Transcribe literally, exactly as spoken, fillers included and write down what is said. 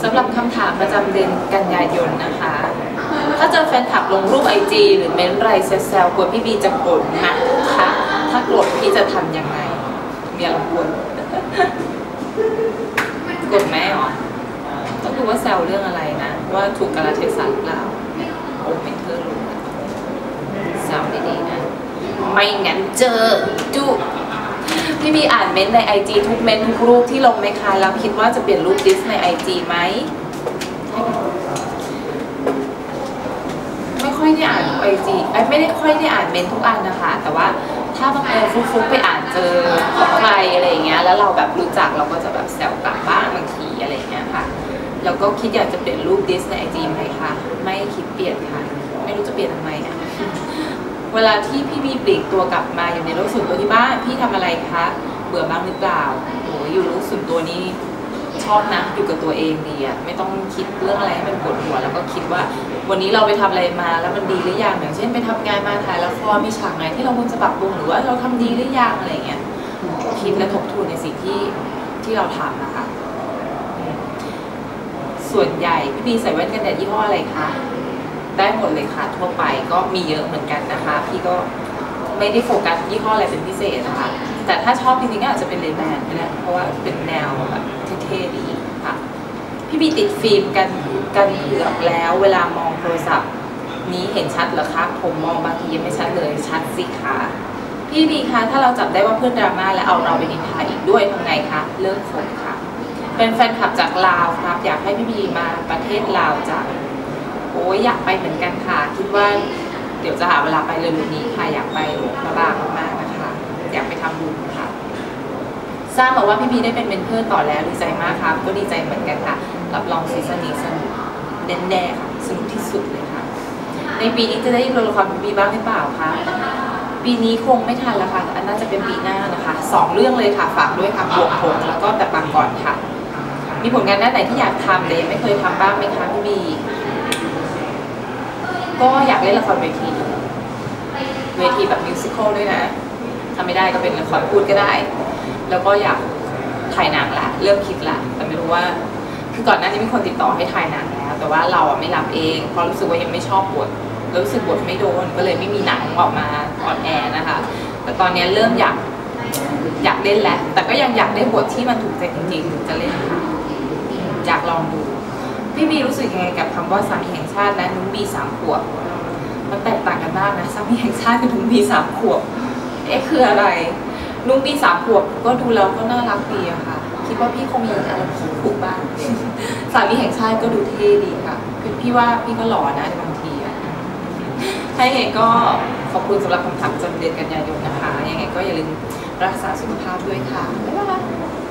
สำหรับคำถามประจำเดือนกันยายนนะคะ ถ้าเจอแฟนคลับลงรูปไอจีหรือเม้นไรแซวๆกลัวพี่บีจะโกรธนะคะถ้าโกรธพี่จะทำยังไงเมียลำพูนโกรธแม่หรอต้องดูว่าแซวเรื่องอะไรนะว่าถูกกาลเทศะหรือเปล่าโอ้เมนเทอร์รู้แซวดีๆนะไม่งั้นเจอจุพี่บีอ่านเม้นในไอจีทุกเม้นทุกรูปที่ลงไหมคะแล้วคิดว่าจะเปลี่ยนรูปดิสในไอจีไหมไม่ค่อยได้อ่านไอจีไม่ได้ค่อยได้อ่านเม้นทุกอันนะคะแต่ว่าถ้าบางทีฟุกๆไปอ่านเจอของใครอะไรอย่างเงี้ยแล้วเราแบบรู้จักเราก็จะแบบแซวกลับบ้างบางทีอะไรอย่างเงี้ยค่ะแล้วก็คิดอยากจะเปลี่ยนรูปดิสในไอจีไหมคะไม่คิดเปลี่ยนค่ะไม่รู้จะเปลี่ยนทำไมอ่ะเวลาที่พี่บีปลีกตัวกลับมาอยู่ในโลกส่วนตัวที่บ้านพี่ทำอะไรคะเบื่อบ้างหรือเปล่าโอ้ยอยู่โลกส่วนตัวนี้ชอบนะอยู่กับตัวเองดีอะไม่ต้องคิดเรื่องอะไรให้มันปวดหัวแล้วก็คิดว่าวันนี้เราไปทำอะไรมาแล้วมันดีหรือยังอย่างเช่นไปทำงานมาถ่ายละครมีฉากไหนที่เราควรจะปรับปรุงหรือว่าเราทำดีหรือยังอะไรเงี้ยคิดและทบทวนในสิ่งที่ที่เราทำนะคะส่วนใหญ่พี่บีใส่แว่นกันแดดยี่ห้ออะไรคะได้หมดเลยค่ะทั่วไปก็มีเยอะเหมือนกันนะคะพี่ก็ไม่ได้โฟกัสยี่ห้ออะไรเป็นพิเศษนะคะแต่ถ้าชอบจริงๆก็อาจจะเป็นเลแบนก็ได้เพราะว่าเป็นแนวแบบเท่ๆดีค่ะพี่บีติดฟิล์มกันกันเผือกแล้วเวลามองโทรศัพท์นี้เห็นชัดเหรอคะผมมองบางทียังไม่ชัดเลยชัดสิคะพี่บีคะถ้าเราจับได้ว่าเพื่อนดราม่าและเอาเราไปนินทาอีกด้วยทำไงคะเลิกคบค่ะเป็นแฟนคลับจากลาวครับอยากให้พี่บีมาประเทศลาวจากโอ้ยอยากไปเหมือนกันค่ะคิดว่าเดี๋ยวจะหาเวลาไปเร็วๆนี้ค่ะอยากไปหลวงพระบางมากๆนะคะอยากไปทำบุญค่ะทราบมาว่าพี่บีได้เป็นเมนเทอร์ต่อแล้วดีใจมากครับก็ดีใจเหมือนกันค่ะรับรองซีซั่นนี้สนุกแน่ๆค่ะสนุกที่สุดเลยค่ะในปีนี้จะได้ดูละครพี่บีบ้างหรือเปล่าคะปีนี้คงไม่ทันแล้วค่ะอันน่าจะเป็นปีหน้านะคะสองเรื่องเลยค่ะฝากด้วยค่ะบวกผงแล้วก็แต่บางก่อนค่ะมีผลงานด้านไหนที่อยากทำแต่ยังไม่เคยทำบ้างไหมคะพี่บีก็อยากเล่นละครเวทีเวทีแบบมิวสิควลด้วยนะทำไม่ได้ก็เป็นละครพูดก็ได้แล้วก็อยากถ่ายหนังละเริ่มคิดละแต่ไม่รู้ว่าคือก่อนหน้านี้มีคนติดต่อให้ถ่ายหนังแล้วแต่ว่าเราอ่ะไม่รับเองเพราะรู้สึกว่ายังไม่ชอบบทแล้วรู้สึกบทไม่โดนก็เลยไม่มีหนังออกมาออนแอร์นะคะแต่ตอนนี้เริ่มอยากอยากเล่นแล้วแต่ก็ยังอยากได้บทที่มันถูกใจจริงๆถึงจะเล่นอยากลองดูพี่บีรู้สึกยังไงกับคำว่าสามีแห่งชาติและนุ้งบีสามขวบมันแตกต่างกันมากนะสามีแห่งชาติกับนุ้งบีสามขวบเอ๊ะคืออะไรนุ้งบีสามขวบก็ดูแล้วก็น่ารักดีอะค่ะคิดว่าพี่คงมีอะไรถูกบ้างสามีแห่งชาติก็ดูเท่ดีค่ะพี่ว่าพี่ก็หล่อนะในบางทีอะถ้าอย่างไรก็ขอบคุณสำหรับคำถามประจำเดือนกันยายนนะคะยังไงก็อย่าลืมรักษาสุขภาพด้วยค่ะบ๊ายบาย